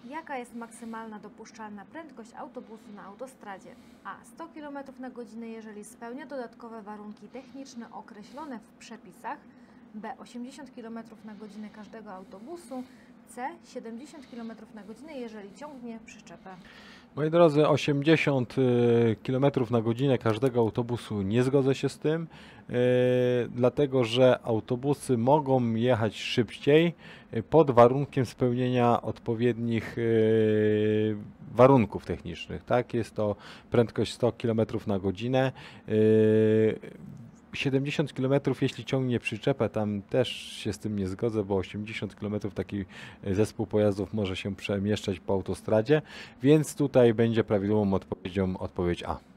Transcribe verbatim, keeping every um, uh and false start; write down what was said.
Jaka jest maksymalna dopuszczalna prędkość autobusu na autostradzie? A. sto kilometrów na godzinę, jeżeli spełnia dodatkowe warunki techniczne określone w przepisach. B. osiemdziesiąt kilometrów na godzinę każdego autobusu. C. siedemdziesiąt kilometrów na godzinę, jeżeli ciągnie przyczepę. Moi drodzy, osiemdziesiąt kilometrów na godzinę każdego autobusu nie zgodzę się z tym, yy, dlatego że autobusy mogą jechać szybciej yy, pod warunkiem spełnienia odpowiednich yy, warunków technicznych. Tak? Jest to prędkość sto kilometrów na godzinę. Yy, siedemdziesiąt kilometrów, jeśli ciągnie przyczepę, tam też się z tym nie zgodzę, bo osiemdziesiąt kilometrów taki zespół pojazdów może się przemieszczać po autostradzie, więc tutaj będzie prawidłową odpowiedzią odpowiedź A.